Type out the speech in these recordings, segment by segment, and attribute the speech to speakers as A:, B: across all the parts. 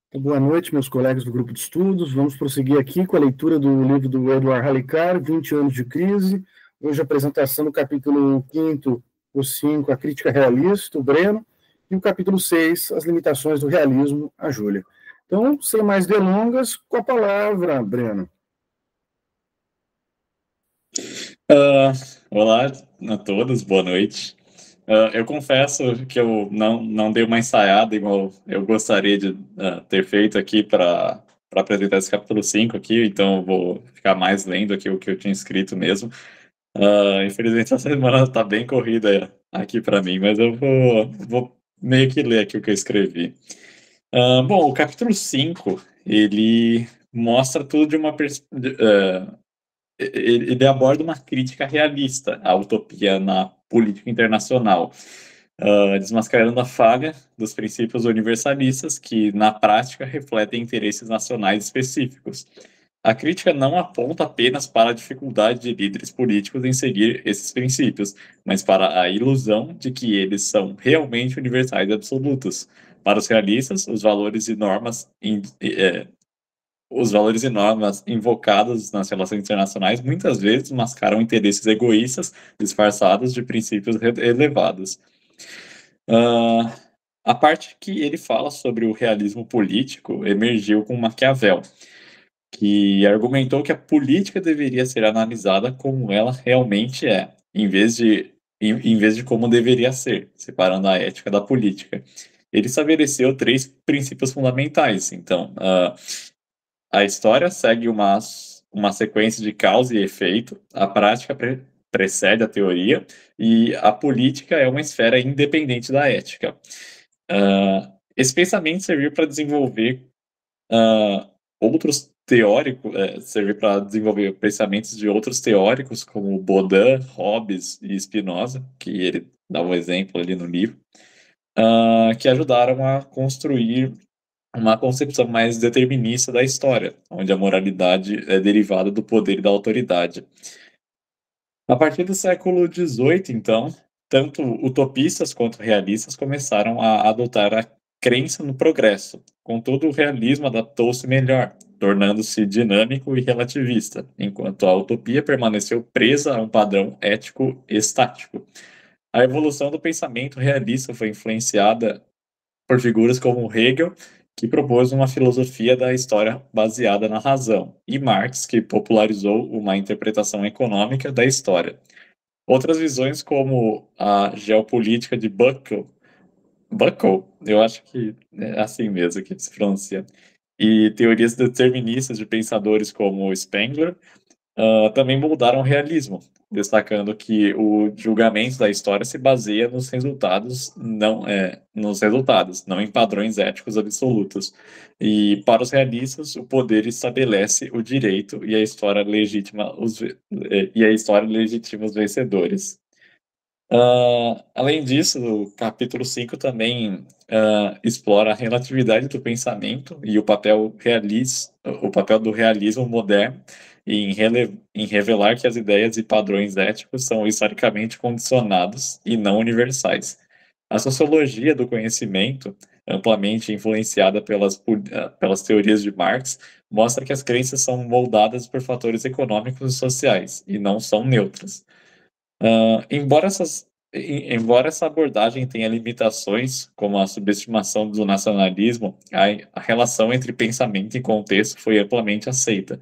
A: Boa noite, meus colegas do grupo de estudos. Vamos prosseguir aqui com a leitura do livro do Edward Halicar, 20 anos de crise. Hoje a apresentação do capítulo 5º, o 5, a crítica realista, o Breno, e o capítulo 6, as limitações do realismo, a Júlia. Então, sem mais delongas, com a palavra, Breno.
B: Olá a todos, boa noite. Eu confesso que eu não dei uma ensaiada igual eu gostaria de ter feito aqui para apresentar esse capítulo 5 aqui, então eu vou ficar mais lendo aqui o que eu tinha escrito mesmo. Infelizmente a semana está bem corrida aqui para mim, mas eu vou meio que ler aqui o que eu escrevi. Bom, o capítulo 5 ele mostra tudo de uma perspectiva. Ele aborda uma crítica realista à utopia na política internacional, desmascarando a falha dos princípios universalistas que, na prática, refletem interesses nacionais específicos. A crítica não aponta apenas para a dificuldade de líderes políticos em seguir esses princípios, mas para a ilusão de que eles são realmente universais e absolutos. Para os realistas, os valores e normas invocados nas relações internacionais muitas vezes mascaram interesses egoístas disfarçados de princípios elevados. A parte que ele fala sobre o realismo político emergiu com Maquiavel, que argumentou que a política deveria ser analisada como ela realmente é, em vez de como deveria ser, separando a ética da política. Ele estabeleceu 3 princípios fundamentais. Então, a história segue uma sequência de causa e efeito, a prática precede a teoria, e a política é uma esfera independente da ética. Esse pensamento serviu para desenvolver outros teóricos, serviu para desenvolver pensamentos de outros teóricos, como Baudin, Hobbes e Spinoza, que ele dá um exemplo ali no livro, que ajudaram a construir uma concepção mais determinista da história, onde a moralidade é derivada do poder e da autoridade. A partir do século XVIII, então, tanto utopistas quanto realistas começaram a adotar a crença no progresso. Contudo, o realismo adaptou-se melhor, tornando-se dinâmico e relativista, enquanto a utopia permaneceu presa a um padrão ético estático. A evolução do pensamento realista foi influenciada por figuras como Hegel, que propôs uma filosofia da história baseada na razão, e Marx, que popularizou uma interpretação econômica da história. Outras visões, como a geopolítica de Buckle, eu acho que é assim mesmo que se pronuncia, e teorias deterministas de pensadores como Spengler, também moldaram o realismo, destacando que o julgamento da história se baseia nos resultados, não em padrões éticos absolutos. E para os realistas, o poder estabelece o direito e a história legitima os vencedores. Além disso, o capítulo 5 também explora a relatividade do pensamento e o papel do realismo moderno em revelar que as ideias e padrões éticos são historicamente condicionados e não universais. A sociologia do conhecimento, amplamente influenciada pelas teorias de Marx, mostra que as crenças são moldadas por fatores econômicos e sociais e não são neutras. Embora essa abordagem tenha limitações, como a subestimação do nacionalismo, a relação entre pensamento e contexto foi amplamente aceita.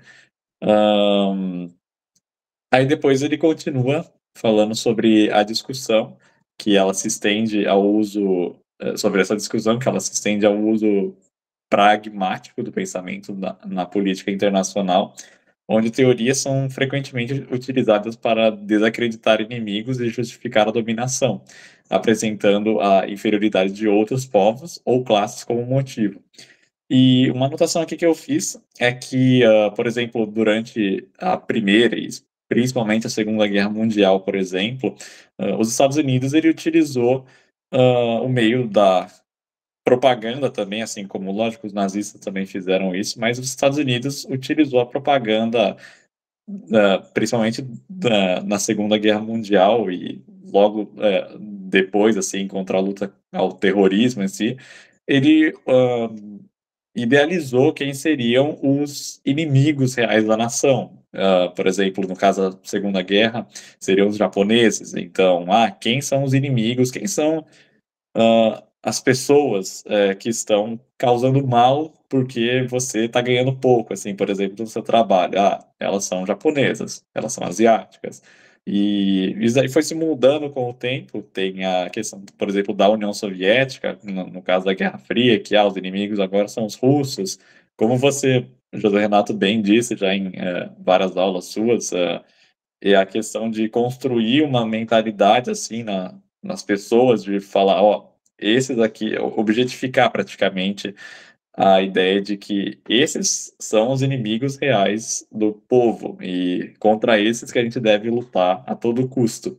B: Aí depois ele continua falando sobre a discussão, que ela se estende ao uso, sobre essa discussão, que ela se estende ao uso pragmático do pensamento na política internacional, onde teorias são frequentemente utilizadas para desacreditar inimigos e justificar a dominação, apresentando a inferioridade de outros povos ou classes como motivo. E uma anotação aqui que eu fiz é que, por exemplo, durante a Primeira e principalmente a Segunda Guerra Mundial, por exemplo, os Estados Unidos ele utilizou o meio da propaganda também, assim como, lógico, os nazistas também fizeram isso, mas os Estados Unidos utilizou a propaganda, principalmente na Segunda Guerra Mundial e logo depois, assim, contra a luta ao terrorismo em si, ele idealizou quem seriam os inimigos reais da nação. Por exemplo, no caso da Segunda Guerra, seriam os japoneses. Então, quem são os inimigos? Quem são as pessoas que estão causando mal porque você está ganhando pouco, assim, por exemplo, no seu trabalho. Elas são japonesas, elas são asiáticas. E isso aí foi se mudando com o tempo. Tem a questão, por exemplo, da União Soviética, no caso da Guerra Fria, que os inimigos agora são os russos. Como você, José Renato, bem disse já em várias aulas suas, é a questão de construir uma mentalidade assim nas pessoas, de falar, esses aqui, objetificar praticamente a ideia de que esses são os inimigos reais do povo e contra esses que a gente deve lutar a todo custo.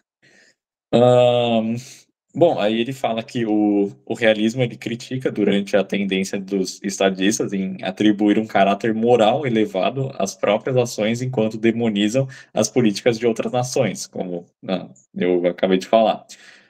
B: Bom, aí ele fala que o realismo ele critica durante a tendência dos estadistas em atribuir um caráter moral elevado às próprias ações enquanto demonizam as políticas de outras nações, como eu acabei de falar.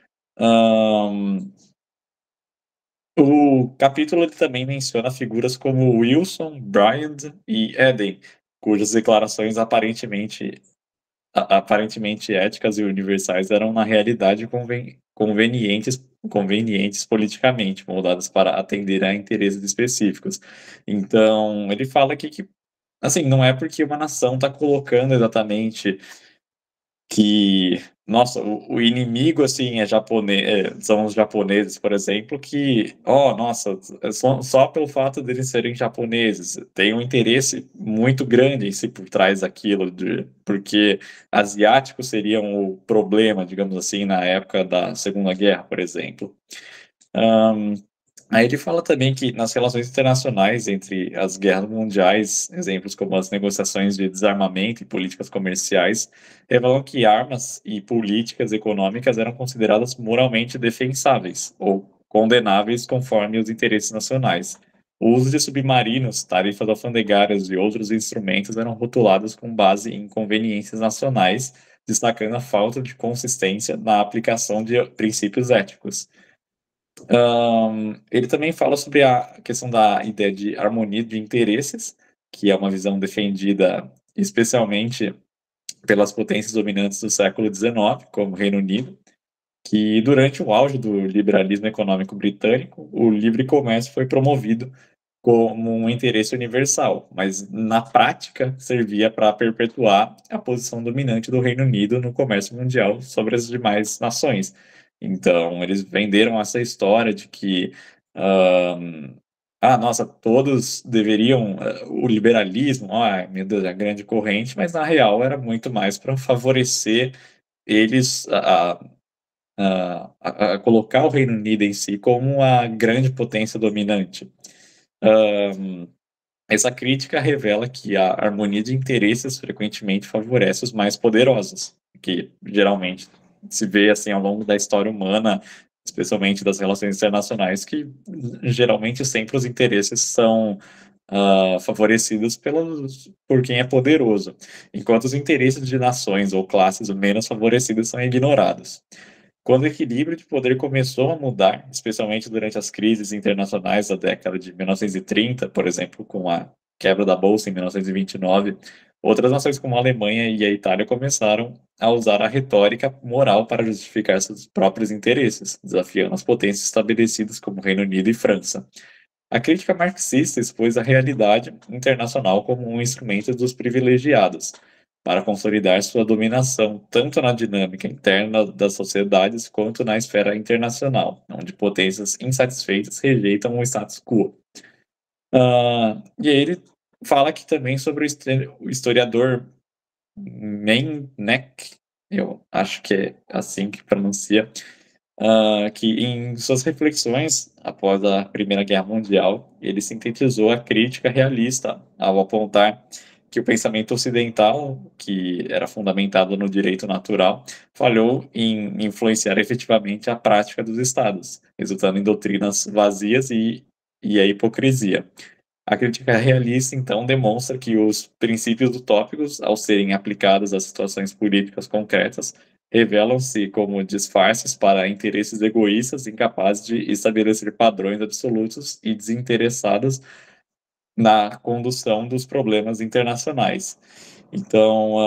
B: O capítulo ele também menciona figuras como Wilson, Bryant e Eden, cujas declarações aparentemente éticas e universais eram na realidade convenientes politicamente, moldadas para atender a interesses específicos. Então, ele fala aqui que, assim, não é porque uma nação está colocando exatamente que, nossa, o inimigo, assim, são os japoneses, por exemplo, que, nossa, só pelo fato deles serem japoneses, tem um interesse muito grande em si por trás daquilo, porque asiáticos seriam o problema, digamos assim, na época da Segunda Guerra, por exemplo. Aí ele fala também que nas relações internacionais entre as guerras mundiais, exemplos como as negociações de desarmamento e políticas comerciais, revelam que armas e políticas econômicas eram consideradas moralmente defensáveis ou condenáveis conforme os interesses nacionais. O uso de submarinos, tarifas alfandegárias e outros instrumentos eram rotulados com base em conveniências nacionais, destacando a falta de consistência na aplicação de princípios éticos. Ele também fala sobre a questão da ideia de harmonia de interesses, que é uma visão defendida especialmente pelas potências dominantes do século XIX, como o Reino Unido, que durante o auge do liberalismo econômico britânico, o livre comércio foi promovido como um interesse universal, mas na prática servia para perpetuar a posição dominante do Reino Unido no comércio mundial sobre as demais nações. Então, eles venderam essa história de que, nossa, todos deveriam, o liberalismo, meu Deus, é a grande corrente, mas na real era muito mais para favorecer eles a colocar o Reino Unido em si como a grande potência dominante. Essa crítica revela que a harmonia de interesses frequentemente favorece os mais poderosos, que geralmente se vê assim ao longo da história humana, especialmente das relações internacionais, que geralmente sempre os interesses são favorecidos por quem é poderoso, enquanto os interesses de nações ou classes menos favorecidas são ignorados. Quando o equilíbrio de poder começou a mudar, especialmente durante as crises internacionais da década de 1930, por exemplo, com a quebra da Bolsa em 1929, outras nações como a Alemanha e a Itália começaram a usar a retórica moral para justificar seus próprios interesses, desafiando as potências estabelecidas como Reino Unido e França. A crítica marxista expôs a realidade internacional como um instrumento dos privilegiados, para consolidar sua dominação tanto na dinâmica interna das sociedades quanto na esfera internacional, onde potências insatisfeitas rejeitam o status quo. E aí ele fala aqui também sobre o historiador Meineke, eu acho que é assim que pronuncia, que em suas reflexões após a Primeira Guerra Mundial, ele sintetizou a crítica realista ao apontar que o pensamento ocidental, que era fundamentado no direito natural, falhou em influenciar efetivamente a prática dos estados, resultando em doutrinas vazias e a hipocrisia. A crítica realista, então, demonstra que os princípios utópicos, ao serem aplicados a situações políticas concretas, revelam-se como disfarces para interesses egoístas incapazes de estabelecer padrões absolutos e desinteressados na condução dos problemas internacionais. Então,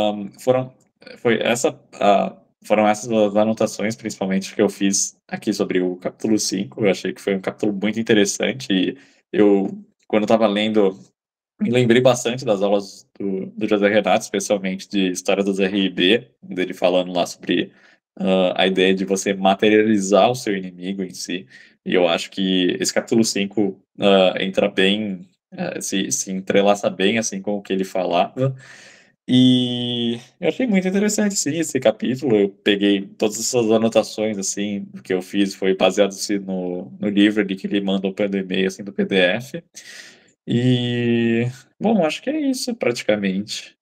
B: foram essas as anotações, principalmente, que eu fiz aqui sobre o capítulo 5. Eu achei que foi um capítulo muito interessante e quando estava lendo, me lembrei bastante das aulas do José Renato, especialmente de história das RIB, dele falando lá sobre a ideia de você materializar o seu inimigo em si. E eu acho que esse capítulo 5 entra bem, se entrelaça bem assim com o que ele falava. E eu achei muito interessante, sim, esse capítulo. Eu peguei todas essas anotações, assim, que eu fiz, foi baseado assim, no livro ali que ele mandou pelo e-mail, assim, do PDF. E, bom, acho que é isso, praticamente.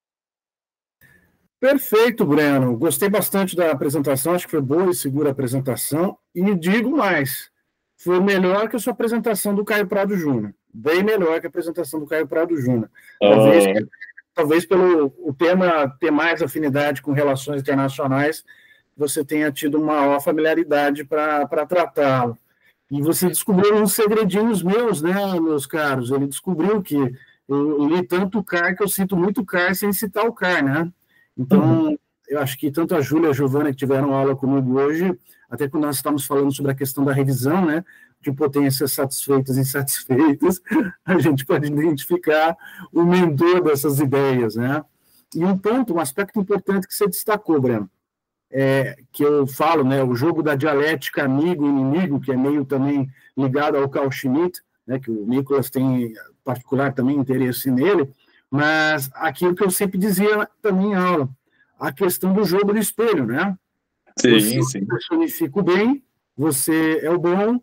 A: Perfeito, Breno. Gostei bastante da apresentação, acho que foi boa e segura a apresentação. E digo mais, foi melhor que a sua apresentação do Caio Prado Júnior. Bem melhor que a apresentação do Caio Prado Júnior. Talvez pelo o tema ter mais afinidade com relações internacionais, você tenha tido maior familiaridade para tratá-lo. E você descobriu uns segredinhos meus, né, meus caros? Ele descobriu que eu li tanto o CAR que eu cito muito o CAR sem citar o CAR, né? Então, eu acho que tanto a Júlia e a Giovana que tiveram aula comigo hoje, até quando nós estamos falando sobre a questão da revisão, né, de potências satisfeitas e insatisfeitas, a gente pode identificar o mentor dessas ideias, né? E um aspecto importante que você destacou, Breno, que eu falo, né, o jogo da dialética amigo-inimigo, que é meio também ligado ao Carl Schmitt, né, que o Nicolas tem particular também interesse nele, mas aquilo que eu sempre dizia também em aula, a questão do jogo do espelho, né?
B: Sim, sim.
A: Personifica o bem, você é o bom,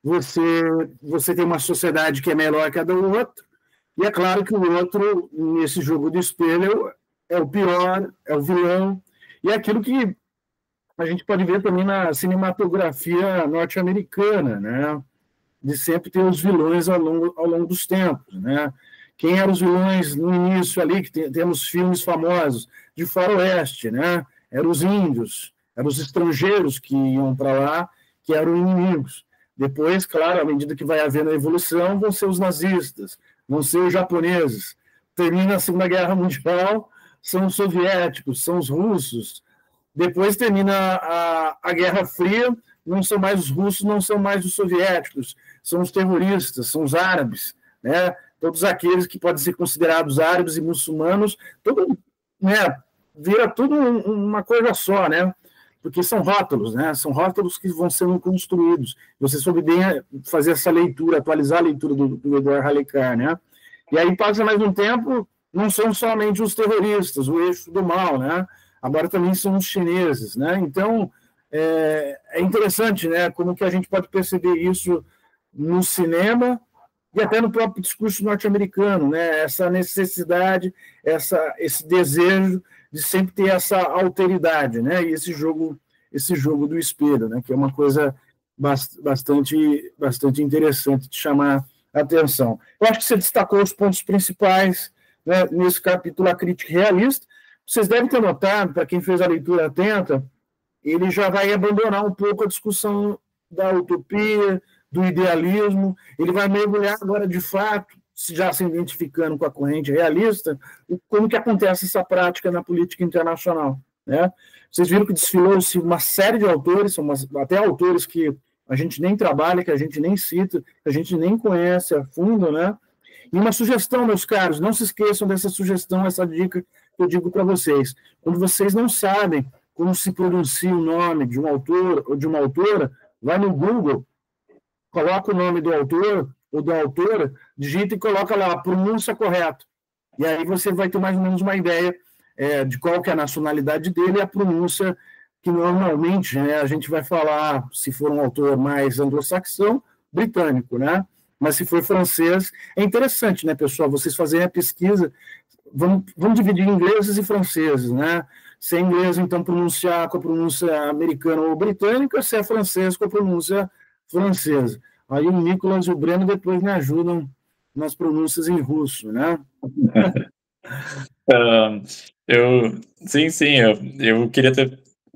A: você tem uma sociedade que é melhor que a do outro, e é claro que o outro, nesse jogo do espelho, é o pior, é o vilão, e é aquilo que a gente pode ver também na cinematografia norte-americana, né? De sempre ter os vilões ao longo dos tempos, né? Quem eram os vilões no início ali, que temos filmes famosos de faroeste, né? Eram os índios, eram os estrangeiros que iam para lá, que eram inimigos. Depois, claro, à medida que vai havendo a evolução, vão ser os nazistas, vão ser os japoneses. Termina a Segunda Guerra Mundial, são os soviéticos, são os russos. Depois termina a Guerra Fria, não são mais os russos, não são mais os soviéticos, são os terroristas, são os árabes, né? Todos aqueles que podem ser considerados árabes e muçulmanos, tudo, né? Vira tudo uma coisa só, né? Porque são rótulos, né? São rótulos que vão sendo construídos. Você soube bem fazer essa leitura, atualizar a leitura do Eduardo Halicar, né? E aí passa mais um tempo, não são somente os terroristas, o eixo do mal, né? Agora também são os chineses, né? Então, é interessante, né? Como que a gente pode perceber isso no cinema e até no próprio discurso norte-americano, né? Essa necessidade, esse desejo de sempre ter essa alteridade, né? E esse jogo do espelho, né? Que é uma coisa bastante interessante de chamar a atenção. Eu acho que você destacou os pontos principais, né, nesse capítulo A Crítica Realista. Vocês devem ter notado, para quem fez a leitura atenta, ele já vai abandonar um pouco a discussão da utopia, do idealismo, ele vai mergulhar agora, de fato, já se identificando com a corrente realista, como que acontece essa prática na política internacional, né? Vocês viram que desfilou-se uma série de autores, até autores que a gente nem trabalha, que a gente nem cita, que a gente nem conhece a fundo, né? E uma sugestão, meus caros, não se esqueçam dessa sugestão, essa dica que eu digo para vocês. Quando vocês não sabem como se pronuncia o nome de um autor ou de uma autora, vai no Google, coloca o nome do autor ou da autora, digita e coloca lá a pronúncia correta. E aí você vai ter mais ou menos uma ideia de qual que é a nacionalidade dele e a pronúncia que normalmente, né, a gente vai falar, se for um autor mais anglo-saxão, britânico, né? Mas se for francês, é interessante, né, pessoal, vocês fazerem a pesquisa, vamos dividir ingleses e franceses, né? Se é inglês, então pronunciar com a pronúncia americana ou britânica, se é francês, com a pronúncia francesa. Aí o Nicolas e o Breno depois me ajudam nas pronúncias em russo, né?
B: Sim, eu queria ter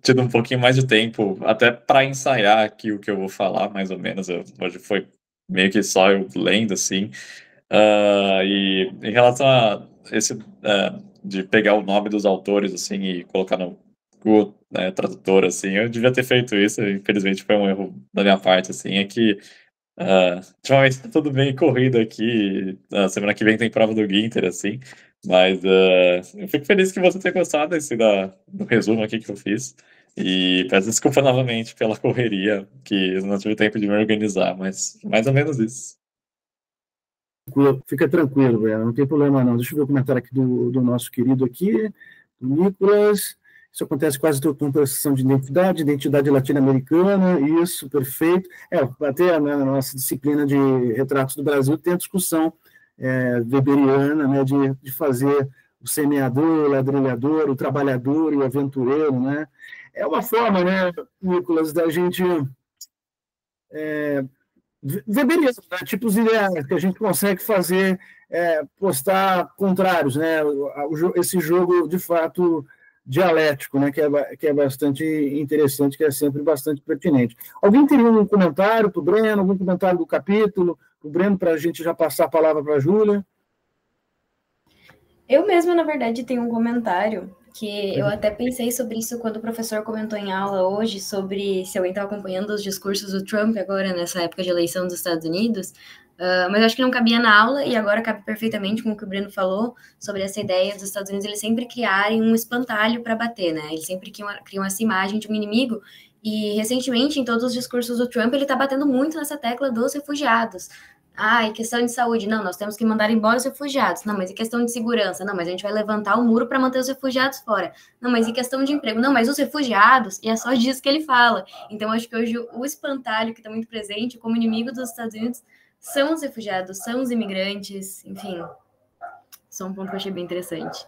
B: tido um pouquinho mais de tempo até para ensaiar aqui o que eu vou falar, mais ou menos. Hoje foi meio que só eu lendo, assim. E em relação a esse de pegar o nome dos autores, assim, e colocar no Google, né, tradutor, assim, eu devia ter feito isso, infelizmente foi um erro da minha parte, assim, é que ultimamente tá tudo bem corrido aqui, semana que vem tem prova do Ginter, assim, mas eu fico feliz que você tenha gostado do resumo aqui que eu fiz, e peço desculpa novamente pela correria, que eu não tive tempo de me organizar, mas mais ou menos isso.
A: Fica tranquilo, velho, não tem problema não. Deixa eu ver o comentário aqui do nosso querido aqui, do Nicolas. Isso acontece quase com transição de identidade latino-americana, isso, perfeito. Até na nossa disciplina de retratos do Brasil tem a discussão weberiana, né, de fazer o semeador, o ladrilhador, o trabalhador e o aventureiro, né? É uma forma, né, Nicolas, da gente weberiano, né, tipos ideais que a gente consegue fazer, postar contrários, né? Esse jogo, de fato, dialético, né, que é bastante interessante, que é sempre bastante pertinente. Alguém teria um comentário para o Breno, algum comentário do capítulo, para o Breno, para a gente já passar a palavra para a Júlia?
C: Eu mesma, na verdade, tenho um comentário, que eu até pensei sobre isso quando o professor comentou em aula hoje, sobre se alguém estava acompanhando os discursos do Trump agora, nessa época de eleição dos Estados Unidos, mas eu acho que não cabia na aula, e agora cabe perfeitamente com o que o Breno falou, sobre essa ideia dos Estados Unidos, eles sempre criarem um espantalho para bater, né? Eles sempre criam essa imagem de um inimigo, e recentemente, em todos os discursos do Trump, ele está batendo muito nessa tecla dos refugiados. E questão de saúde, não, nós temos que mandar embora os refugiados. Não, mas e questão de segurança? Não, mas a gente vai levantar o muro para manter os refugiados fora. Não, mas e questão de emprego? Não, mas os refugiados, e é só disso que ele fala. Então, acho que hoje o espantalho que está muito presente como inimigo dos Estados Unidos são os refugiados, são os imigrantes, enfim. Só um ponto que eu achei bem interessante.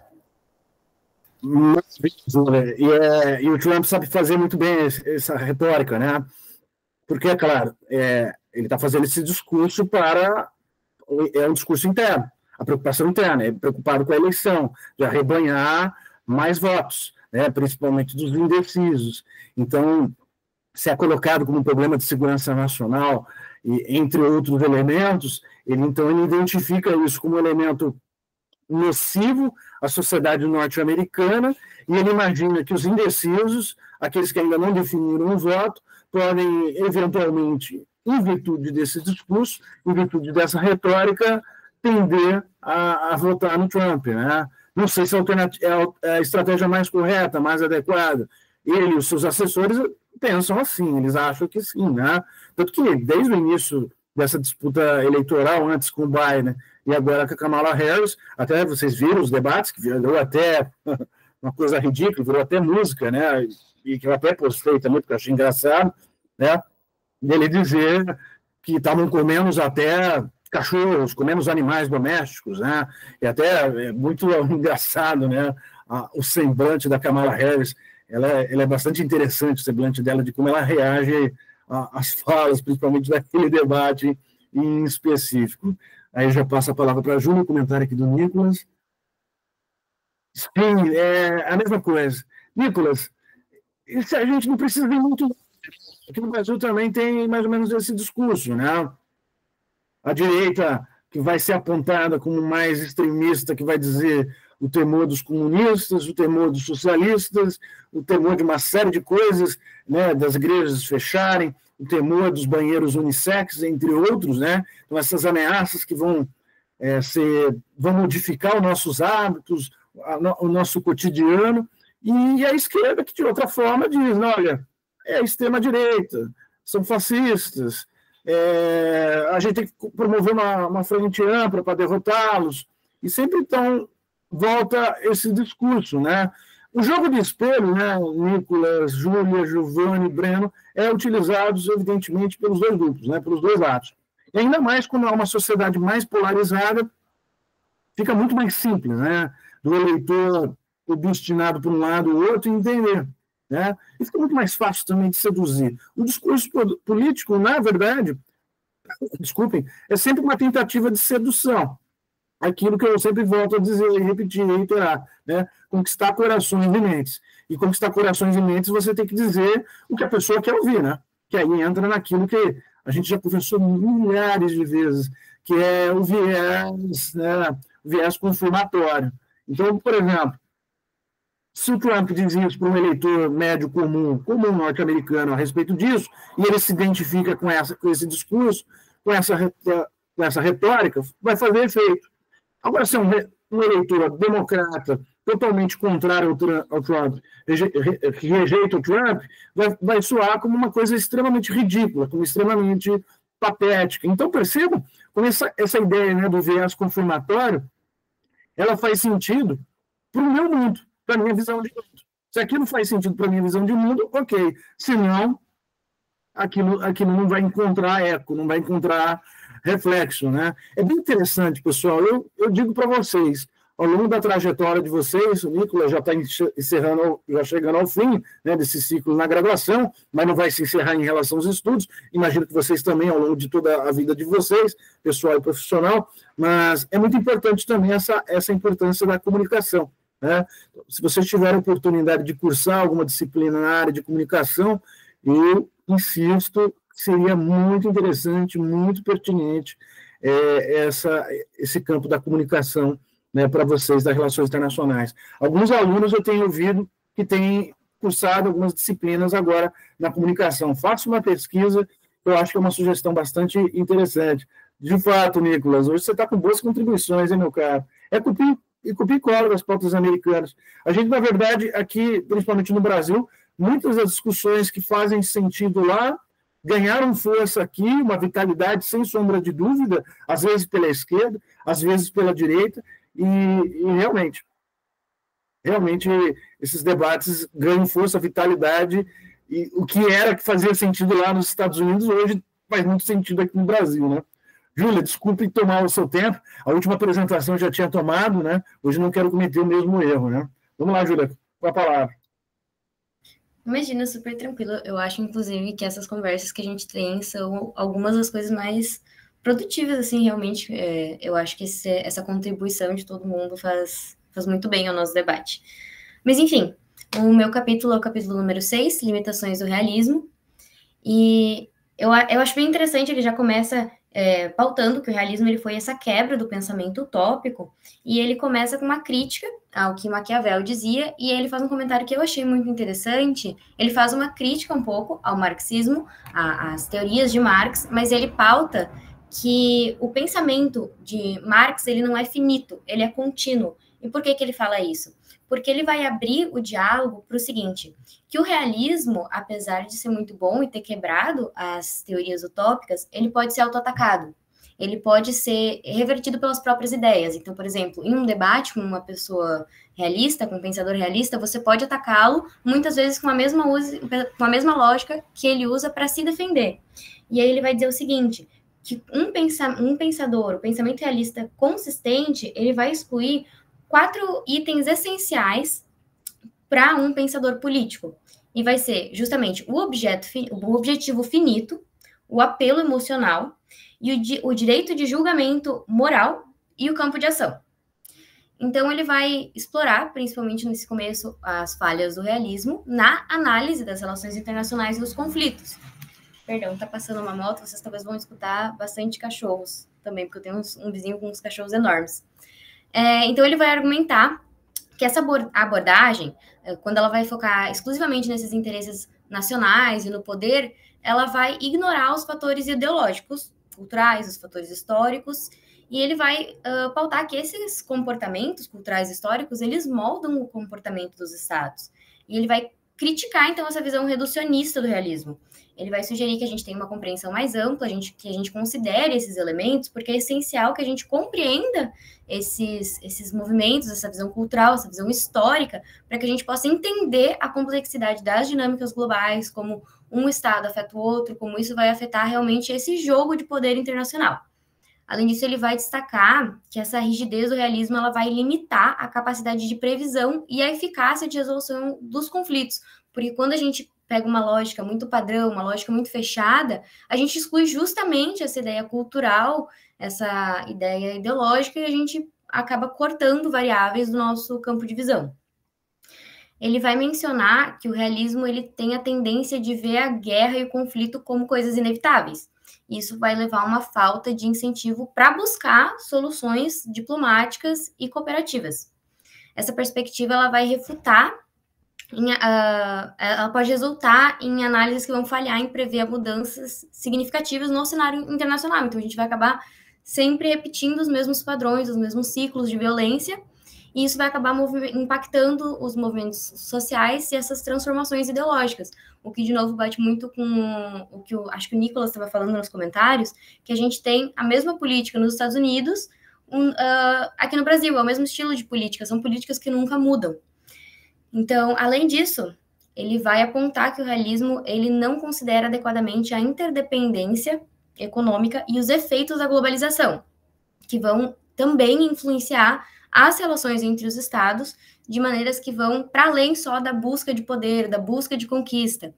A: E o Trump sabe fazer muito bem essa retórica, né? Porque, é claro, ele está fazendo esse discurso um discurso interno, a preocupação interna, é preocupado com a eleição, de arrebanhar mais votos, né, principalmente dos indecisos. Então, se é colocado como um problema de segurança nacional, e, entre outros elementos, ele identifica isso como um elemento nocivo à sociedade norte-americana, e ele imagina que os indecisos, aqueles que ainda não definiram o voto, podem, eventualmente, em virtude desse discurso, em virtude dessa retórica, tender a votar no Trump, né? Não sei se é a estratégia mais correta, mais adequada. Ele e os seus assessores pensam assim, eles acham que sim, né? Tanto que, desde o início dessa disputa eleitoral, antes com o Biden e agora com a Kamala Harris, até vocês viram os debates, que virou até uma coisa ridícula, virou até música, né? E que eu até postei também, porque eu achei engraçado, né? Dele dizer que estavam com menos até cachorros, com menos animais domésticos, né? E até é muito engraçado, né? O semblante da Kamala Harris, ela é bastante interessante, o semblante dela, de como ela reage às falas, principalmente daquele debate em específico. Aí já passo a palavra para a Júlia, comentário aqui do Nicolas. Sim, é a mesma coisa. Nicolas, a gente não precisa ir muito. Aqui no Brasil também tem mais ou menos esse discurso, né? A direita, que vai ser apontada como mais extremista, que vai dizer o temor dos comunistas, o temor dos socialistas, o temor de uma série de coisas, né, das igrejas fecharem, o temor dos banheiros unissex, entre outros, né? Então, essas ameaças que vão modificar os nossos hábitos, o nosso cotidiano, e a esquerda, que de outra forma diz, não, olha, é a extrema-direita, são fascistas, a gente tem que promover uma frente ampla para derrotá-los, e sempre então volta esse discurso, né? O jogo de espelho, né, Nicolas, Júlia, Giovanni, Breno, é utilizado, evidentemente, pelos dois grupos, né, pelos dois lados. E ainda mais quando há uma sociedade mais polarizada, fica muito mais simples, né, do eleitor obstinado por um lado ou outro entender, né? E fica muito mais fácil também de seduzir. O discurso político, na verdade, desculpem, é sempre uma tentativa de sedução, aquilo que eu sempre volto a dizer, repetir, reiterar, né? Conquistar corações e mentes. E conquistar corações e mentes, você tem que dizer o que a pessoa quer ouvir, né? Que aí entra naquilo que a gente já conversou milhares de vezes, que é o viés, né? O viés confirmatório. Então, por exemplo, se o Trump diz isso para um eleitor médio comum norte-americano a respeito disso, e ele se identifica com esse discurso, com essa retórica, vai fazer efeito. Agora, se um eleitor democrata totalmente contrário ao Trump, que rejeita o Trump, vai soar como uma coisa extremamente ridícula, como extremamente patética. Então, percebam como essa ideia, né, do viés confirmatório, ela faz sentido para o meu mundo, para a minha visão de mundo. Se aquilo faz sentido para a minha visão de mundo, ok. Se não, aquilo não vai encontrar eco, não vai encontrar reflexo, né? É bem interessante, pessoal. Eu digo para vocês, ao longo da trajetória de vocês, o Nicolas já está encerrando, já chegando ao fim, né, desse ciclo na graduação, mas não vai se encerrar em relação aos estudos. Imagino que vocês também, ao longo de toda a vida de vocês, pessoal e profissional, mas é muito importante também essa importância da comunicação, né? Se vocês tiverem oportunidade de cursar alguma disciplina na área de comunicação, eu insisto, seria muito interessante, muito pertinente esse campo da comunicação, né, para vocês das relações internacionais. Alguns alunos eu tenho ouvido que têm cursado algumas disciplinas agora na comunicação. Faça uma pesquisa, eu acho que é uma sugestão bastante interessante. De fato, Nicolas, hoje você está com boas contribuições, hein, meu caro? É copia e cola das pautas americanas. A gente, na verdade, aqui, principalmente no Brasil, muitas das discussões que fazem sentido lá ganharam força aqui, uma vitalidade sem sombra de dúvida, às vezes pela esquerda, às vezes pela direita, e realmente esses debates ganham força, vitalidade, e o que fazia sentido lá nos Estados Unidos, hoje faz muito sentido aqui no Brasil, né? Júlia, desculpe tomar o seu tempo, a última apresentação eu já tinha tomado, né? Hoje não quero cometer o mesmo erro, né? Vamos lá, Júlia, com a palavra.
C: Imagina, super tranquilo. Eu acho, inclusive, que essas conversas que a gente tem são algumas das coisas mais produtivas, assim, realmente. Eu acho que essa contribuição de todo mundo faz muito bem ao nosso debate. Mas, enfim, o meu capítulo é o capítulo número 6, Limitações do Realismo. E eu acho bem interessante, ele já começa pautando que o realismo ele foi essa quebra do pensamento utópico, e ele começa com uma crítica ao que Maquiavel dizia, e ele faz um comentário que eu achei muito interessante. Ele faz uma crítica um pouco ao marxismo, às teorias de Marx, mas ele pauta que o pensamento de Marx ele não é finito, ele é contínuo. E por que ele fala isso? Porque ele vai abrir o diálogo para o seguinte, que o realismo, apesar de ser muito bom e ter quebrado as teorias utópicas, ele pode ser autoatacado, ele pode ser revertido pelas próprias ideias. Então, por exemplo, em um debate com uma pessoa realista, com um pensador realista, você pode atacá-lo, muitas vezes com a mesma lógica que ele usa para se defender. E aí ele vai dizer o seguinte, que um pensador, o pensamento realista consistente, ele vai excluir 4 itens essenciais para um pensador político. E vai ser justamente o objetivo finito, o apelo emocional e o direito de julgamento moral e o campo de ação. Então, ele vai explorar, principalmente nesse começo, as falhas do realismo na análise das relações internacionais e dos conflitos. Perdão, tá passando uma moto, vocês talvez vão escutar bastante cachorros também, porque eu tenho um vizinho com uns cachorros enormes. Então, ele vai argumentar que essa abordagem, quando ela vai focar exclusivamente nesses interesses nacionais e no poder, ela vai ignorar os fatores ideológicos, culturais, os fatores históricos, e ele vai pautar que esses comportamentos culturais históricos, eles moldam o comportamento dos estados. E ele vai criticar, então, essa visão reducionista do realismo. Ele vai sugerir que a gente tenha uma compreensão mais ampla, que a gente considere esses elementos, porque é essencial que a gente compreenda esses movimentos, essa visão cultural, essa visão histórica, para que a gente possa entender a complexidade das dinâmicas globais, como um Estado afeta o outro, como isso vai afetar realmente esse jogo de poder internacional. Além disso, ele vai destacar que essa rigidez do realismo ela vai limitar a capacidade de previsão e a eficácia de resolução dos conflitos, porque quando a gente pega uma lógica muito padrão, uma lógica muito fechada, a gente exclui justamente essa ideia cultural essa ideia ideológica e a gente acaba cortando variáveis do nosso campo de visão. Ele vai mencionar que o realismo ele tem a tendência de ver a guerra e o conflito como coisas inevitáveis. Isso vai levar a uma falta de incentivo para buscar soluções diplomáticas e cooperativas. Essa perspectiva ela vai refutar, ela pode resultar em análises que vão falhar em prever mudanças significativas no cenário internacional. Então, a gente vai acabar sempre repetindo os mesmos padrões, os mesmos ciclos de violência, e isso vai acabar impactando os movimentos sociais e essas transformações ideológicas, o que, de novo, bate muito com o que acho que o Nicolas estava falando nos comentários, que a gente tem a mesma política nos Estados Unidos, aqui no Brasil, é o mesmo estilo de política, são políticas que nunca mudam. Então, além disso, ele vai apontar que o realismo ele não considera adequadamente a interdependência econômica e os efeitos da globalização, que vão também influenciar as relações entre os estados de maneiras que vão para além só da busca de poder, da busca de conquista.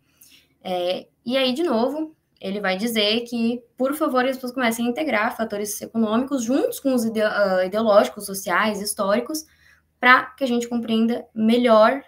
C: E aí, de novo, ele vai dizer que, por favor, as pessoas comecem a integrar fatores econômicos juntos com os ideológicos, sociais, históricos, para que a gente compreenda melhor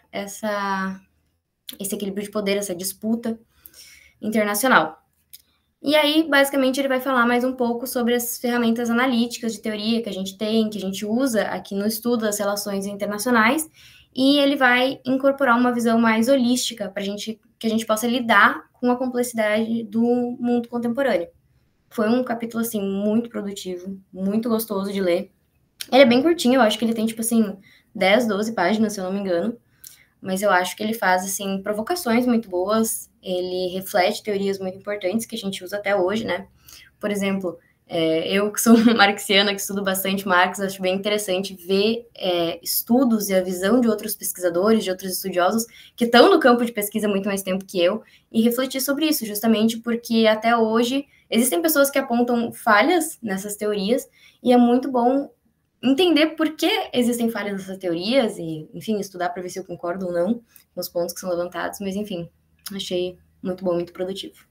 C: esse equilíbrio de poder, essa disputa internacional. E aí, basicamente, ele vai falar mais um pouco sobre as ferramentas analíticas de teoria que a gente tem, que a gente usa aqui no estudo das relações internacionais, e ele vai incorporar uma visão mais holística para que a gente possa lidar com a complexidade do mundo contemporâneo. Foi um capítulo, assim, muito produtivo, muito gostoso de ler. Ele é bem curtinho, eu acho que ele tem, tipo assim, 10, 12 páginas, se eu não me engano, mas eu acho que ele faz, assim, provocações muito boas, ele reflete teorias muito importantes que a gente usa até hoje, né? Por exemplo, eu que sou marxiana, que estudo bastante Marx, acho bem interessante ver estudos e a visão de outros pesquisadores, de outros estudiosos que estão no campo de pesquisa há muito mais tempo que eu, e refletir sobre isso, justamente porque até hoje existem pessoas que apontam falhas nessas teorias, e é muito bom entender por que existem falhas nessas teorias e, enfim, estudar para ver se eu concordo ou não com os pontos que são levantados, mas, enfim, achei muito bom, muito produtivo.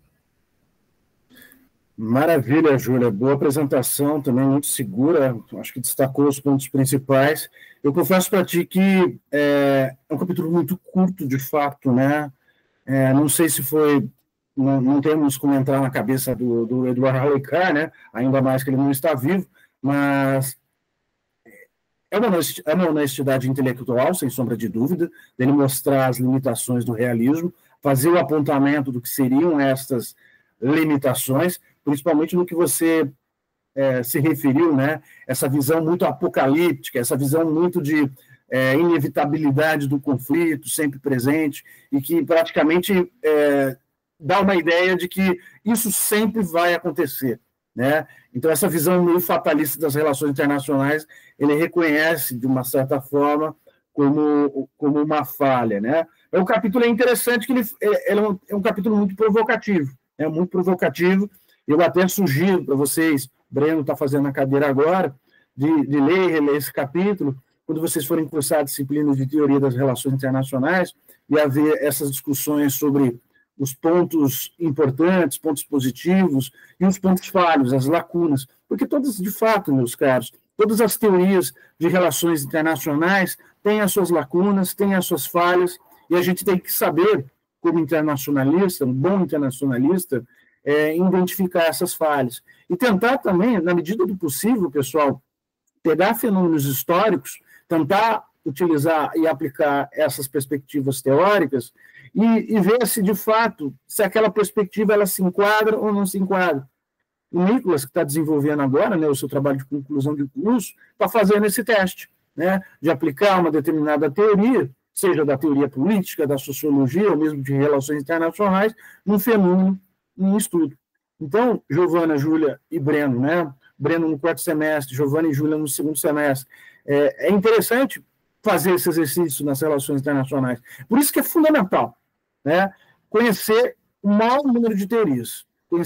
A: Maravilha, Júlia. Boa apresentação, também muito segura. Acho que destacou os pontos principais. Eu confesso para ti que é um capítulo muito curto, de fato, né? Não sei se foi... Não temos como entrar na cabeça do Edward Halley-Carr, né? Ainda mais que ele não está vivo, mas... É uma honestidade intelectual, sem sombra de dúvida, dele mostrar as limitações do realismo, fazer o apontamento do que seriam estas limitações, principalmente no que você se referiu, né? Essa visão muito apocalíptica, essa visão muito de inevitabilidade do conflito, sempre presente, e que praticamente dá uma ideia de que isso sempre vai acontecer, né? Então, essa visão meio fatalista das relações internacionais, ele reconhece, de uma certa forma, como uma falha, né? O capítulo é interessante, que ele é um capítulo muito provocativo, né? Muito provocativo. Eu até sugiro para vocês, Breno está fazendo a cadeira agora, de ler e reler esse capítulo, quando vocês forem cursar disciplinas de teoria das relações internacionais, e haver essas discussões sobre os pontos importantes, pontos positivos, e os pontos falhos, as lacunas. Porque todas, de fato, meus caros, todas as teorias de relações internacionais têm as suas lacunas, têm as suas falhas, e a gente tem que saber, como internacionalista, um bom internacionalista, identificar essas falhas. E tentar também, na medida do possível, pessoal, pegar fenômenos históricos, tentar utilizar e aplicar essas perspectivas teóricas e ver se, de fato, se aquela perspectiva ela se enquadra ou não se enquadra. O Nicolas, que está desenvolvendo agora, né, o seu trabalho de conclusão de curso, está fazendo esse teste, né, de aplicar uma determinada teoria, seja da teoria política, da sociologia, ou mesmo de relações internacionais, num fenômeno, num estudo. Então, Giovana, Júlia e Breno, né, Breno no 4º semestre, Giovana e Júlia no 2º semestre, é interessante fazer esse exercício nas relações internacionais. Por isso que é fundamental, né, conhecer o maior número de teorias,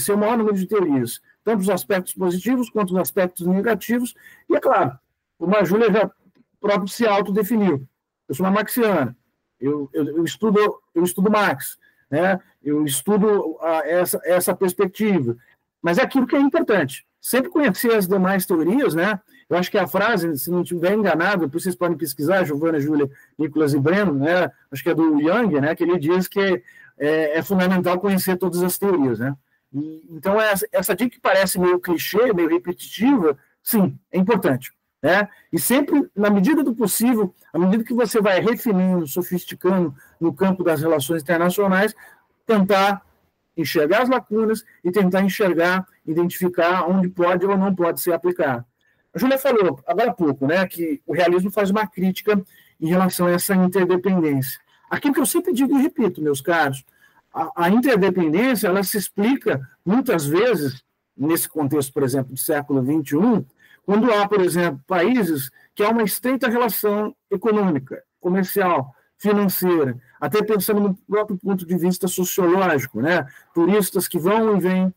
A: tanto os aspectos positivos quanto os aspectos negativos, e, é claro, como a Júlia já próprio se autodefiniu, eu sou uma marxiana, eu estudo Marx, né, eu estudo essa perspectiva, mas é aquilo que é importante, sempre conhecer as demais teorias, né? Eu acho que a frase, se não estiver enganado, depois vocês podem pesquisar, Giovana, Júlia, Nicolas e Breno, né? Acho que é do Young, né? Que ele diz que é fundamental conhecer todas as teorias, né? Então, essa dica que parece meio clichê, meio repetitiva, sim, é importante, né? E sempre, na medida do possível, à medida que você vai refinando, sofisticando no campo das relações internacionais, tentar enxergar as lacunas e tentar enxergar, identificar onde pode ou não pode ser aplicado. A Júlia falou, agora há pouco, né, que o realismo faz uma crítica em relação a essa interdependência. Aquilo que eu sempre digo e repito, meus caros, a interdependência, ela se explica, muitas vezes, nesse contexto, por exemplo, do século XXI, quando há, por exemplo, países que há uma estreita relação econômica, comercial, financeira, até pensando no próprio ponto de vista sociológico, né? Turistas que vão e vêm,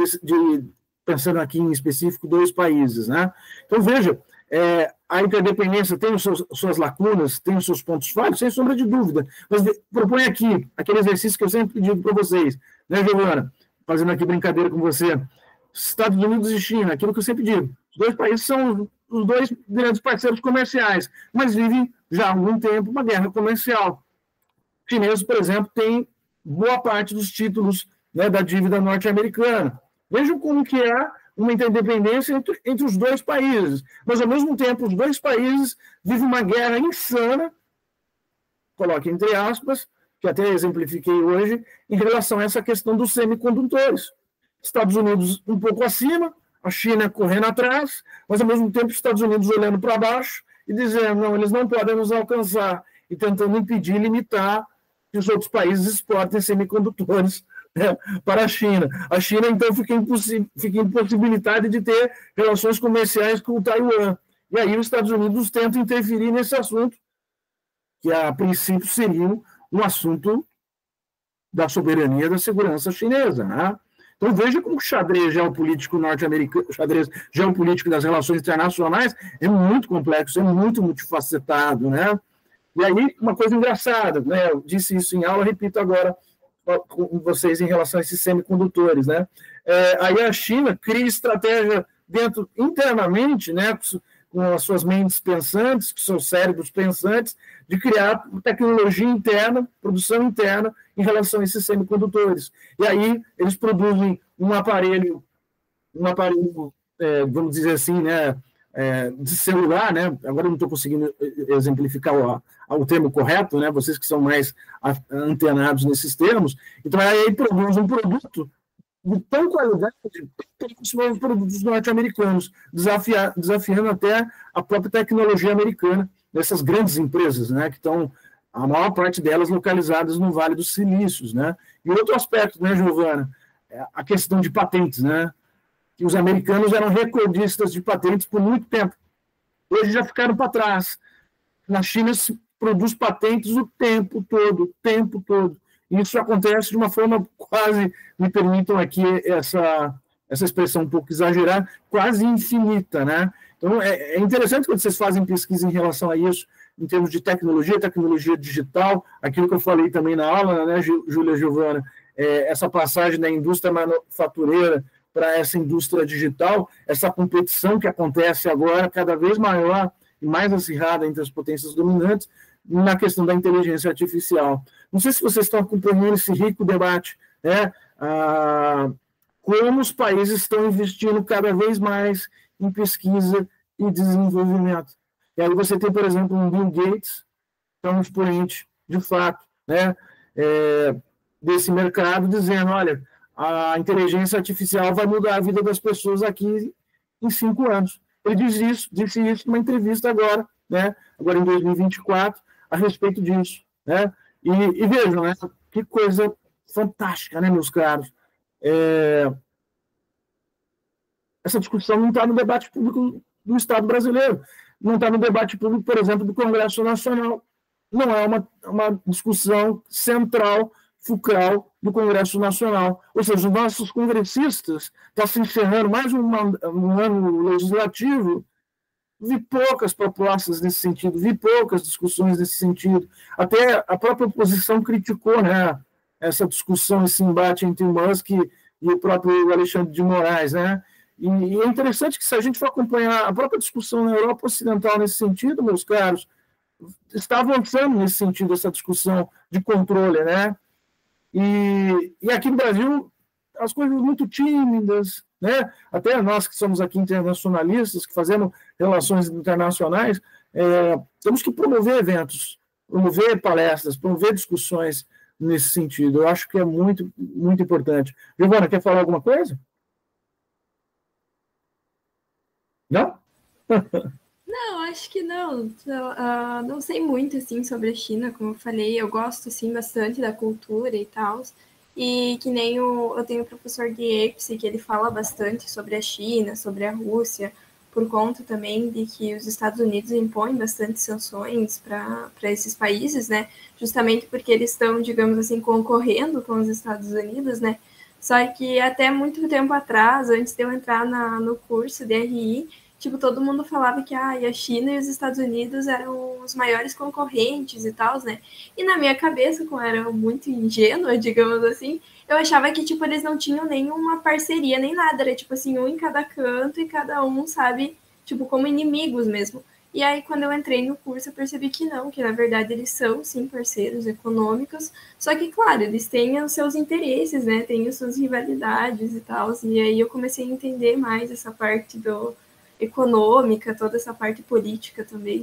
A: pensando aqui em específico, 2 países, né? Então, veja, a interdependência tem suas lacunas, tem os seus pontos falhos, sem sombra de dúvida. Mas propõe aqui aquele exercício que eu sempre digo para vocês, né, Giovana? Fazendo aqui brincadeira com você. Estados Unidos e China, aquilo que eu sempre digo. Os 2 países são os 2 grandes parceiros comerciais, mas vivem já há algum tempo uma guerra comercial. Os chineses, por exemplo, têm boa parte dos títulos, né, da dívida norte-americana. Vejam como que é uma interdependência entre os 2 países. Mas, ao mesmo tempo, os 2 países vivem uma guerra insana, coloque entre aspas, que até exemplifiquei hoje, em relação a essa questão dos semicondutores. Estados Unidos um pouco acima, a China correndo atrás, mas, ao mesmo tempo, os Estados Unidos olhando para baixo e dizendo, não, eles não podem nos alcançar, e tentando impedir, limitar que os outros países exportem semicondutores, né, para a China. A China, então, fica impossibilitada de ter relações comerciais com o Taiwan. E aí os Estados Unidos tentam interferir nesse assunto, que a princípio seria um assunto da soberania da segurança chinesa, né? Então veja como o xadrez geopolítico norte-americano, o xadrez geopolítico das relações internacionais é muito complexo, é muito multifacetado, né? E aí, uma coisa engraçada, né? Eu disse isso em aula, repito agora com vocês em relação a esses semicondutores, né? Aí a China cria estratégia internamente, né, com as suas mentes pensantes, com seus cérebros pensantes, de criar tecnologia interna, produção interna em relação a esses semicondutores. E aí eles produzem um aparelho, vamos dizer assim, né, de celular, né? Agora eu não estou conseguindo exemplificar o termo correto, né? Vocês que são mais antenados nesses termos. Então, aí produz um produto de tão qualidade quanto os produtos norte-americanos, desafiando até a própria tecnologia americana dessas grandes empresas, né? Que estão, a maior parte delas, localizadas no Vale dos Silícios, né? E outro aspecto, né, Giovana? A questão de patentes, né? Que os americanos eram recordistas de patentes por muito tempo. Hoje já ficaram para trás. Na China se produz patentes o tempo todo. E isso acontece de uma forma quase, me permitam aqui essa expressão um pouco exagerada, quase infinita, né? Então, é interessante quando vocês fazem pesquisa em relação a isso, em termos de tecnologia digital, aquilo que eu falei também na aula, né, Júlia, Giovana, essa passagem da indústria manufatureira para essa indústria digital, essa competição que acontece agora, cada vez maior e mais acirrada entre as potências dominantes, na questão da inteligência artificial. Não sei se vocês estão acompanhando esse rico debate, né? Como os países estão investindo cada vez mais em pesquisa e desenvolvimento. E aí você tem, por exemplo, um Bill Gates, que é um expoente, de fato, né, desse mercado, dizendo, olha, a inteligência artificial vai mudar a vida das pessoas aqui em 5 anos. Ele disse isso numa entrevista agora, né, agora em 2024, a respeito disso, né? E vejam, né, que coisa fantástica, né, meus caros? Essa discussão não está no debate público do Estado brasileiro, não está no debate público, por exemplo, do Congresso Nacional. Não é uma discussão central, fulcral do Congresso Nacional. Ou seja, os nossos congressistas estão se encerrando mais um ano legislativo, vi poucas propostas nesse sentido, vi poucas discussões nesse sentido. Até a própria oposição criticou, né, essa discussão, esse embate entre o Musk e o próprio Alexandre de Moraes, né? E é interessante que, se a gente for acompanhar a própria discussão na Europa Ocidental nesse sentido, meus caros, está avançando nesse sentido, essa discussão de controle, né? E aqui no Brasil, as coisas muito tímidas, né? Até nós que somos aqui internacionalistas, que fazemos relações internacionais, temos que promover eventos, promover palestras, promover discussões nesse sentido. Eu acho que é muito, muito importante. Giovana, quer falar alguma coisa? Não?
D: Não, acho que não. Não sei muito, assim, sobre a China, como eu falei. Eu gosto, assim, bastante da cultura e tal. E que nem eu tenho o professor de EPSI, que ele fala bastante sobre a China, sobre a Rússia, por conta também de que os Estados Unidos impõem bastante sanções para esses países, né? Justamente porque eles estão, digamos assim, concorrendo com os Estados Unidos, né? Só que até muito tempo atrás, antes de eu entrar no curso de RI, tipo, todo mundo falava que a China e os Estados Unidos eram os maiores concorrentes e tal, né? E na minha cabeça, como eu era muito ingênua, digamos assim, eu achava que, tipo, eles não tinham nenhuma parceria, nem nada. Era, tipo assim, um em cada canto e cada um, sabe? Tipo, como inimigos mesmo. E aí, quando eu entrei no curso, eu percebi que não, que na verdade eles são, sim, parceiros econômicos. Só que, claro, eles têm os seus interesses, né? Têm as suas rivalidades e tal. E aí eu comecei a entender mais essa parte econômica, toda essa parte política também.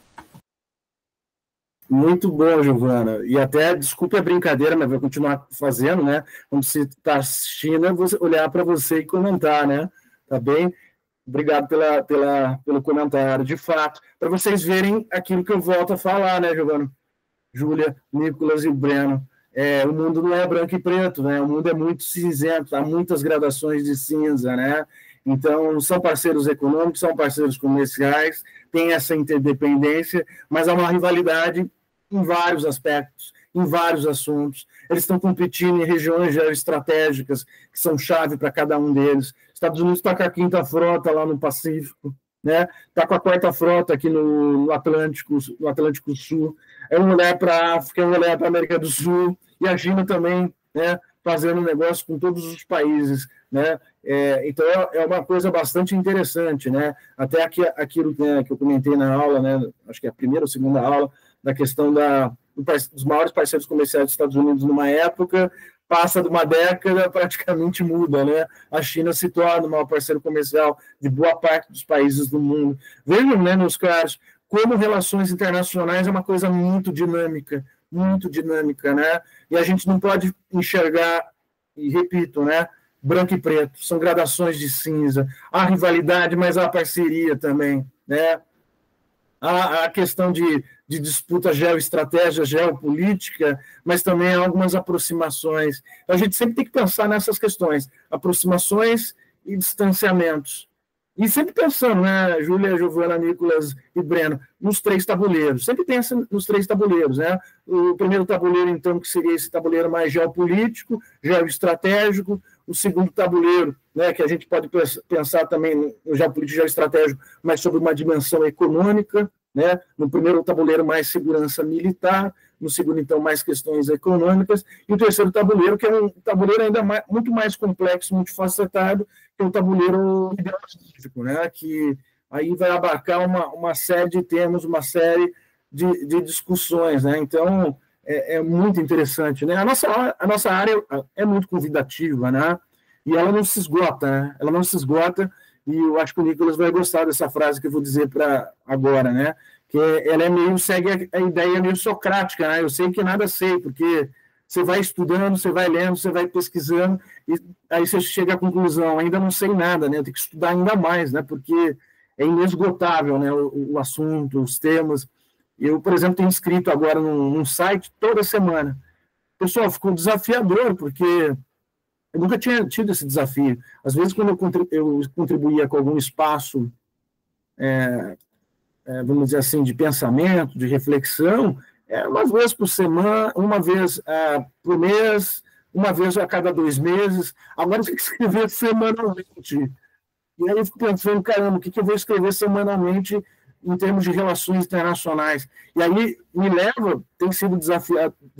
A: Muito bom, Giovana. E até, desculpe a brincadeira, mas vou continuar fazendo, né? Quando você está assistindo, eu vou olhar para você e comentar, né? Tá bem? Obrigado pelo comentário. De fato, para vocês verem aquilo que eu volto a falar, né, Giovana? Júlia, Nicolas e Breno. O mundo não é branco e preto, né? O mundo é muito cinzento, há muitas gradações de cinza, né? Então, são parceiros econômicos, são parceiros comerciais, tem essa interdependência, mas há uma rivalidade em vários aspectos, em vários assuntos. Eles estão competindo em regiões geoestratégicas que são chave para cada um deles. Estados Unidos está com a 5ª frota lá no Pacífico, né? Está com a 4ª frota aqui no Atlântico Sul. É um olhar para a África, é um olhar para a América do Sul, e a China também, né? Fazendo negócio com todos os países, né? Então é uma coisa bastante interessante, né? Até aquilo que eu comentei na aula, né? Acho que é a primeira ou segunda aula, da questão dos maiores parceiros comerciais dos Estados Unidos numa época, passa de uma década, praticamente muda, né? A China se torna o maior parceiro comercial de boa parte dos países do mundo. Vejam, né, meus caros, como relações internacionais é uma coisa muito dinâmica, né? E a gente não pode enxergar, e repito, né, branco e preto, são gradações de cinza. Há rivalidade, mas há parceria também, né? Há a questão de disputa geoestratégia, geopolítica, mas também há algumas aproximações. Então, a gente sempre tem que pensar nessas questões, aproximações e distanciamentos. E sempre pensando, né, Júlia, Giovana, Nicolas e Breno, nos 3 tabuleiros. Sempre pensa nos 3 tabuleiros, né? O primeiro tabuleiro, então, que seria esse tabuleiro mais geopolítico, geoestratégico. O segundo tabuleiro, né, que a gente pode pensar também no geopolítico e geoestratégico, mas sobre uma dimensão econômica, né? No primeiro tabuleiro, mais segurança militar. No segundo, então, mais questões econômicas. E o terceiro tabuleiro, que é um tabuleiro ainda muito mais complexo, multifacetado, que é o tabuleiro ideológico, né? Que aí vai abarcar uma série de termos, uma série de discussões, né? Então, é muito interessante, né? A nossa área é muito convidativa, né? E ela não se esgota, né? Ela não se esgota, e eu acho que o Nicolas vai gostar dessa frase que eu vou dizer para agora, né? Que ela segue a ideia meio socrática, né? Eu sei que nada sei, porque você vai estudando, você vai lendo, você vai pesquisando, e aí você chega à conclusão, ainda não sei nada, né? Eu tenho que estudar ainda mais, né? Porque é inesgotável, né? O assunto, os temas. Eu, por exemplo, tenho escrito agora num site toda semana. Pessoal, ficou desafiador, porque eu nunca tinha tido esse desafio. Às vezes, quando eu contribuía com algum espaço, vamos dizer assim, de pensamento, de reflexão, uma vez por semana, uma vez por mês, uma vez a cada 2 meses. Agora eu tenho que escrever semanalmente. E aí eu fico pensando, caramba, o que eu vou escrever semanalmente em termos de relações internacionais? E aí tem sido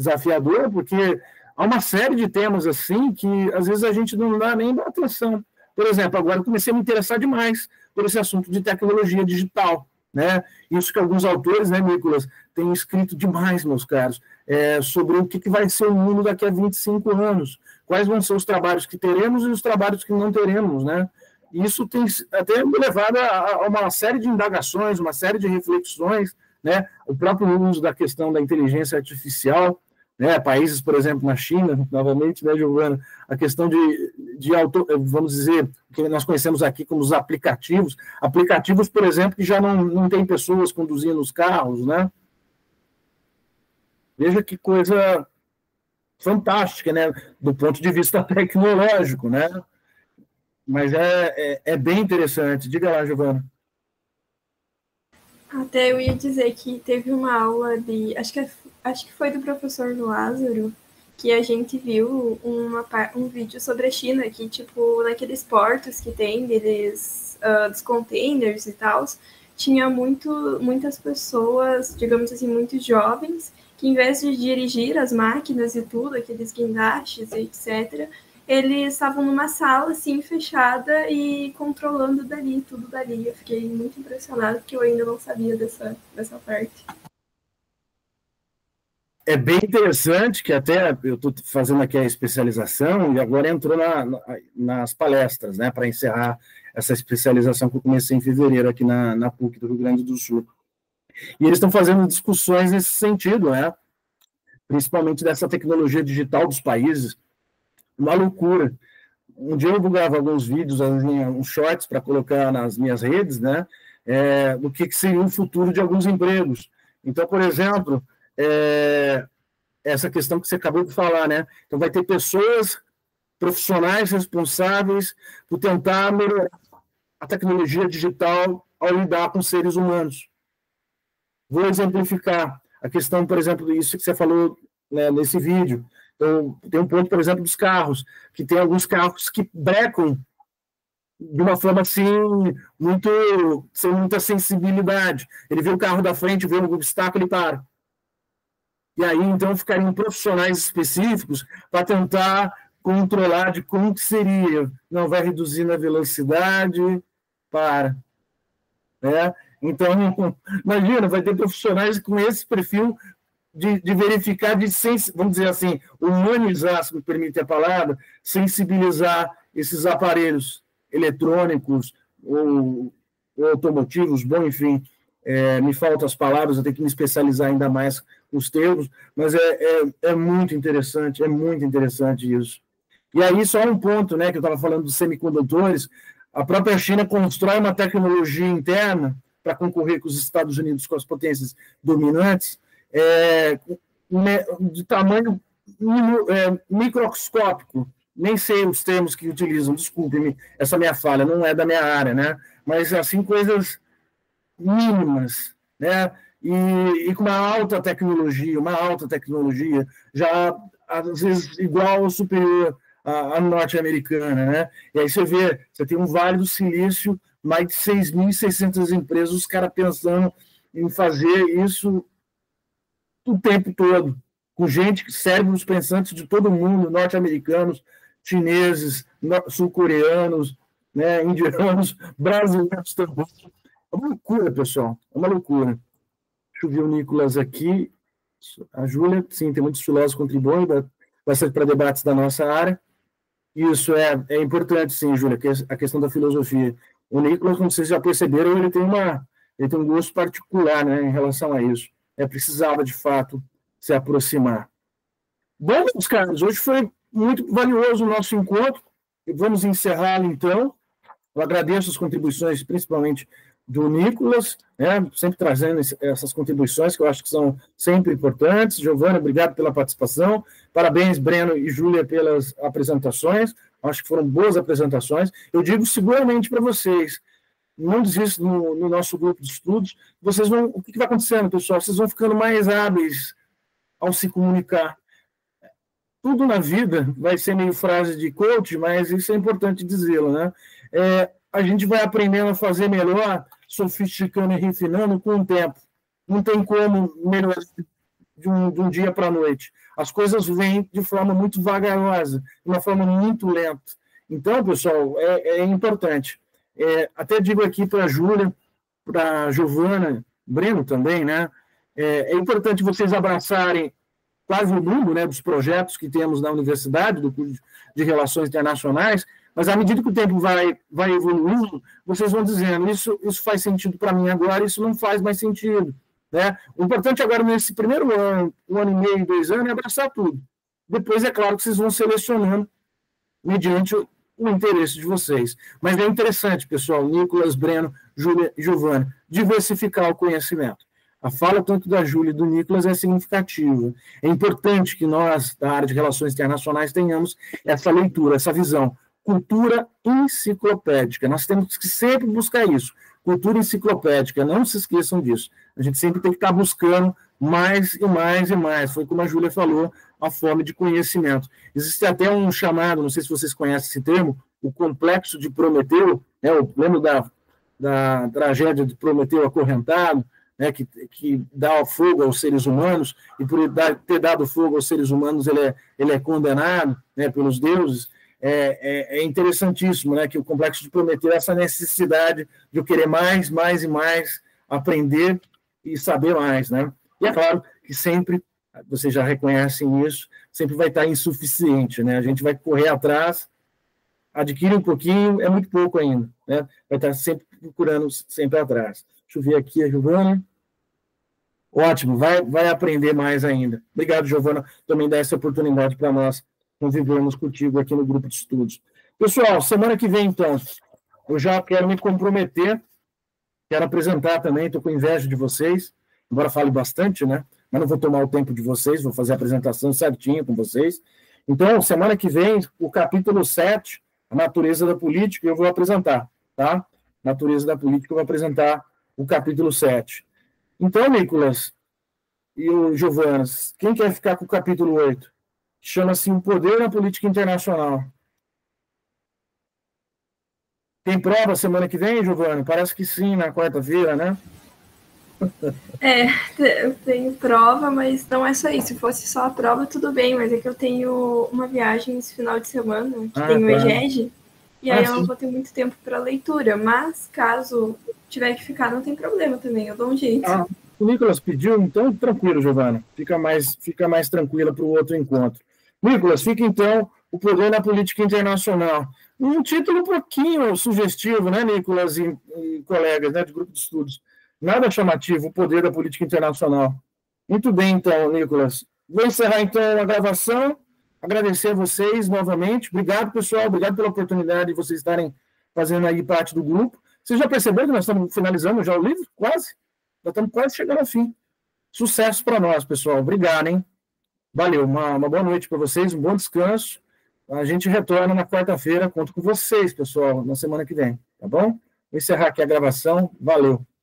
A: desafiador, porque há uma série de temas assim que às vezes a gente não dá nem atenção, Por exemplo, agora eu comecei a me interessar demais por esse assunto de tecnologia digital, né? Isso que alguns autores, né, Nicolas, têm escrito demais, meus caros, sobre o que vai ser o mundo daqui a 25 anos, quais vão ser os trabalhos que teremos e os trabalhos que não teremos, né? Isso tem até me levado a uma série de indagações, uma série de reflexões, né? O próprio uso da questão da inteligência artificial, né? Países, por exemplo, na China, novamente, né, Giovana, a questão vamos dizer, que nós conhecemos aqui como os aplicativos, por exemplo, que já não tem pessoas conduzindo os carros, né? Veja que coisa fantástica, né? Do ponto de vista tecnológico, né? Mas é bem interessante. Diga lá, Giovana.
D: Até eu ia dizer que teve uma aula acho que foi do professor Lázaro, que a gente viu um vídeo sobre a China, que, tipo, naqueles portos que tem dos containers e tal, tinha muitas pessoas, digamos assim, muito jovens, que em vez de dirigir as máquinas e tudo, aqueles guindastes e etc., eles estavam numa sala, assim, fechada e controlando tudo dali. Eu fiquei muito impressionada, porque eu ainda não sabia dessa parte.
A: É bem interessante que até eu estou fazendo aqui a especialização e agora entrou nas palestras, né, para encerrar essa especialização que eu comecei em fevereiro aqui na PUC do Rio Grande do Sul. E eles estão fazendo discussões nesse sentido, né, principalmente dessa tecnologia digital dos países. Uma loucura. Um dia eu vou gravar alguns vídeos, uns shorts para colocar nas minhas redes, né, do que seria o futuro de alguns empregos. Então, por exemplo, essa questão que você acabou de falar, né? Então, vai ter pessoas profissionais responsáveis por tentar melhorar a tecnologia digital ao lidar com seres humanos. Vou exemplificar a questão, por exemplo, isso que você falou, né, nesse vídeo. Então, tem um ponto, por exemplo, dos carros, que tem alguns carros que brecam de uma forma assim, sem muita sensibilidade. Ele vê o carro da frente, vê um obstáculo, ele para. E aí, então, ficariam profissionais específicos para tentar controlar de como que seria. Não vai reduzir na velocidade, para. Né? Então, imagina, vai ter profissionais com esse perfil de verificar, vamos dizer assim, humanizar, se me permite a palavra, sensibilizar esses aparelhos eletrônicos ou automotivos, bom, enfim, me faltam as palavras, eu tenho que me especializar ainda mais nos termos, mas é muito interessante isso. E aí, só um ponto, né, que eu estava falando dos semicondutores, a própria China constrói uma tecnologia interna para concorrer com os Estados Unidos, com as potências dominantes, de tamanho microscópico, nem sei os termos que utilizam, desculpe-me, essa minha falha, não é da minha área, né? Mas, assim, coisas mínimas, né? E com uma alta tecnologia, já, às vezes, igual ou superior à norte-americana, né? E aí você tem um Vale do Silício, mais de 6.600 empresas, os caras pensando em fazer isso o tempo todo, com gente, cérebros pensantes de todo mundo, norte-americanos, chineses, sul-coreanos, né, indianos, brasileiros também. É uma loucura, pessoal, é uma loucura. Deixa eu ver o Nicolas aqui, a Júlia, sim, tem muitos filósofos contribuindo bastante para debates da nossa área. Isso é importante, sim, Júlia, a questão da filosofia. O Nicolas, como vocês já perceberam, ele tem um gosto particular, né, em relação a isso. Precisava, de fato, se aproximar. Bom, meus caros, hoje foi muito valioso o nosso encontro. Vamos encerrá-lo, então. Eu agradeço as contribuições, principalmente do Nicolas, né, sempre trazendo essas contribuições que eu acho que são sempre importantes. Giovana, obrigado pela participação. Parabéns, Breno e Júlia, pelas apresentações. Acho que foram boas apresentações. Eu digo seguramente para vocês, não desista no nosso grupo de estudos. O que vai acontecendo, pessoal? Vocês vão ficando mais hábeis ao se comunicar. Tudo na vida vai ser meio frase de coach, mas isso é importante dizê-lo, né? A gente vai aprendendo a fazer melhor, sofisticando e refinando com o tempo. Não tem como melhorar de um dia para a noite. As coisas vêm de forma muito vagarosa, de uma forma muito lenta. Então, pessoal, é importante. Até digo aqui para a Júlia, para a Giovana, Breno também, né? É importante vocês abraçarem quase o mundo, né, dos projetos que temos na universidade, do curso de Relações Internacionais, mas à medida que o tempo vai evoluindo, vocês vão dizendo, isso faz sentido para mim agora, isso não faz mais sentido. Né? O importante agora, nesse primeiro ano, 1 ano e meio, 2 anos, é abraçar tudo. Depois, é claro que vocês vão selecionando mediante o interesse de vocês. Mas é interessante, pessoal, Nicolas, Breno, Júlia e Giovana, diversificar o conhecimento. A fala tanto da Júlia e do Nicolas é significativa. É importante que nós, da área de Relações Internacionais, tenhamos essa leitura, essa visão. Cultura enciclopédica. Nós temos que sempre buscar isso. Cultura enciclopédica, não se esqueçam disso. A gente sempre tem que estar buscando mais e mais e mais. Foi como a Júlia falou, a fome de conhecimento. Existe até um chamado, não sei se vocês conhecem esse termo, o complexo de Prometeu, né? Eu lembro da tragédia de Prometeu acorrentado, né, que dá fogo aos seres humanos, e por ter dado fogo aos seres humanos, ele é condenado, né, pelos deuses. É interessantíssimo, né, que o complexo de Prometeu é essa necessidade de eu querer mais e mais, aprender e saber mais. Né? E é claro que sempre, vocês já reconhecem isso, sempre vai estar insuficiente. Né? A gente vai correr atrás, adquire um pouquinho, é muito pouco ainda. Né? Vai estar sempre procurando, sempre atrás. Deixa eu ver aqui a Giovana. Ótimo, vai aprender mais ainda. Obrigado, Giovana, também dar essa oportunidade para nós convivermos contigo aqui no grupo de estudos. Pessoal, semana que vem, então, eu já quero me comprometer, quero apresentar também, estou com inveja de vocês, embora fale bastante, né? Mas não vou tomar o tempo de vocês, vou fazer a apresentação certinho com vocês. Então, semana que vem, o capítulo 7, a natureza da política, eu vou apresentar, tá? Natureza da política, eu vou apresentar o capítulo 7. Então, Nicolas e o Giovana, quem quer ficar com o capítulo 8? Chama-se O Poder na Política Internacional. Tem prova semana que vem, Giovana? Parece que sim, na quarta-feira, né?
D: Eu tenho prova, mas não é só isso. Se fosse só a prova, tudo bem, mas é que eu tenho uma viagem esse final de semana, que tem o EGED, e aí eu não vou ter muito tempo para leitura, mas caso tiver que ficar, não tem problema também, eu dou um jeito.
A: O Nicolas pediu, então tranquilo, Giovana. Fica mais tranquila para o outro encontro. Nicolas, fica então O Poder na Política Internacional. Um título um pouquinho sugestivo, né, Nicolas e colegas, né, de grupo de estudos. Nada chamativo, O Poder da Política Internacional. Muito bem, então, Nicolas. Vou encerrar, então, a gravação. Agradecer a vocês novamente. Obrigado, pessoal. Obrigado pela oportunidade de vocês estarem fazendo aí parte do grupo. Vocês já perceberam que nós estamos finalizando já o livro? Quase. Já estamos quase chegando ao fim. Sucesso para nós, pessoal. Obrigado, hein? Valeu. Uma boa noite para vocês, um bom descanso. A gente retorna na quarta-feira. Conto com vocês, pessoal, na semana que vem. Tá bom? Vou encerrar aqui a gravação. Valeu.